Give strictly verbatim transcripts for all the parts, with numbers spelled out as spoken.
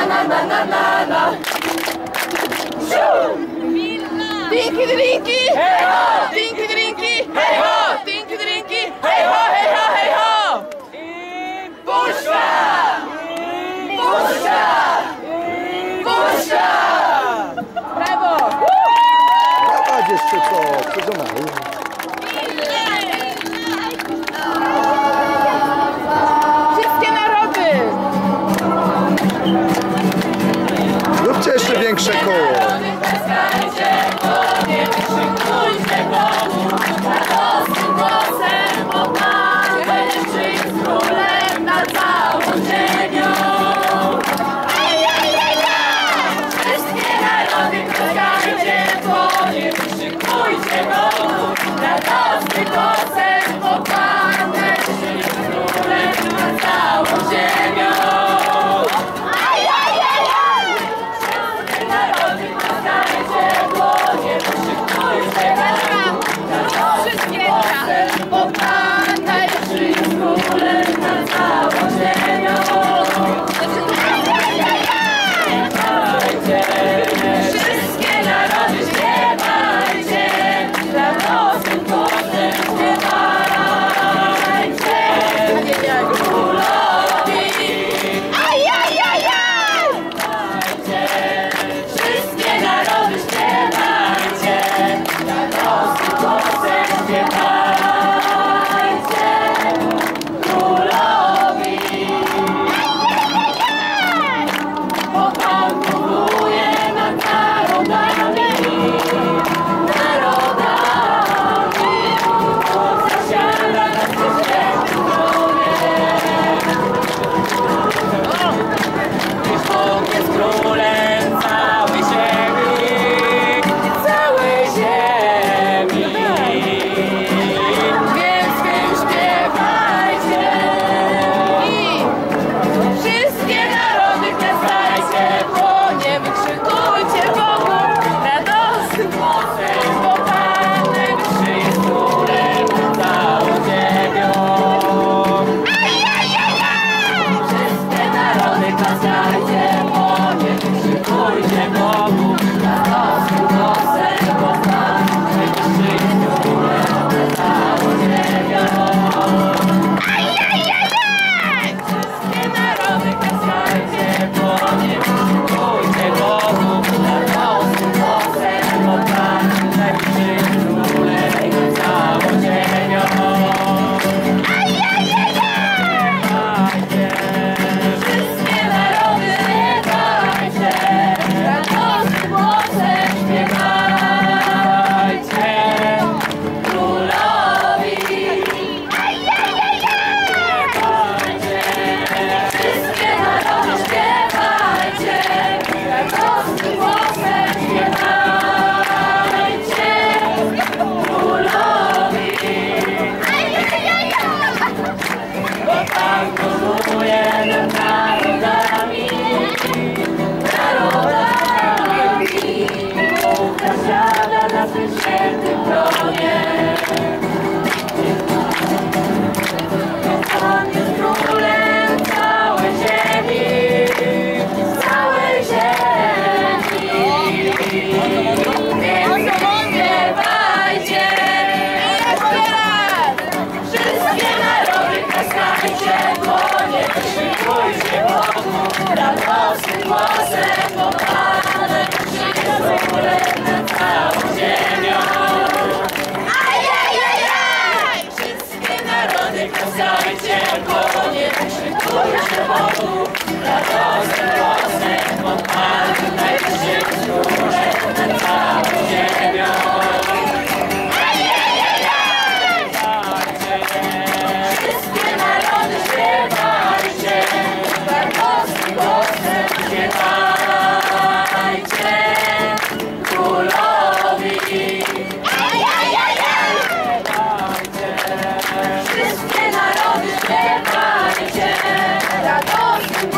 na na na na na. Dinky drinky, hey ho! Dinky drinky, hey ho! Dinky drinky, hey ho, hey ho, hey ho! Puszcza! Puszcza! Puszcza! Brawo! Dawać jeszcze co, co do mały. Wszystkie narody! Róbcie jeszcze większe koło. Wszystkie narody śpiewajcie, radosnym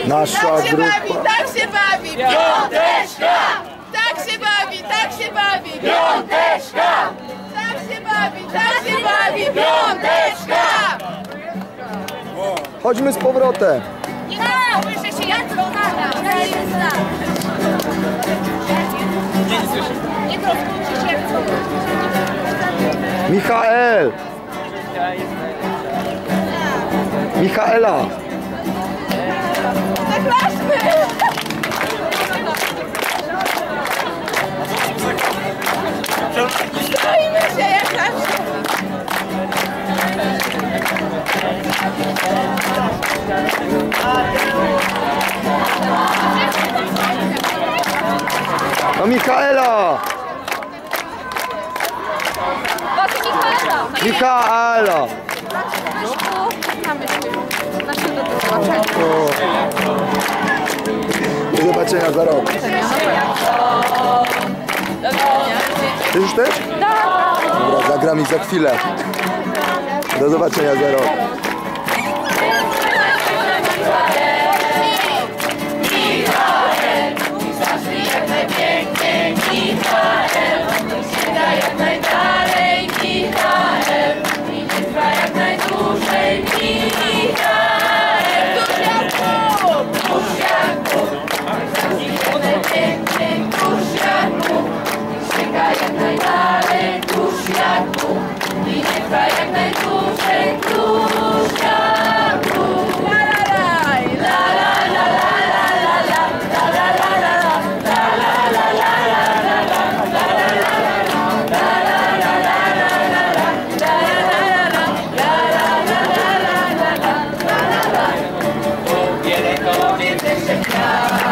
Nasza Tak się grupa. bawi, tak się bawi! Piąteczka! Tak się bawi, tak się bawi! Piąteczka! Tak się bawi, tak się bawi! Piąteczka! Chodźmy z powrotem. Nie słyszę się, jak to nada. Nie rozkłóćcie się, jak to. Michael! Michaela! Zaklaszmy! Stoimy się jak zawsze! No Michaela! Michaela! O. Do zobaczenia za rok. Ty już też? Dobra, zagram i za chwilę. Do zobaczenia za rok. Jak najdalej, Michael, i nie trwa jak najdłużej, Michael. Tusiaku! Tusiaku! Najpiękniej, Tusiaku! Sięga jak najdalej, Tusiaku! I nie trwa jak najdłużej, Tusiaku! La la la, la la la la la la la la la la la la Yeah.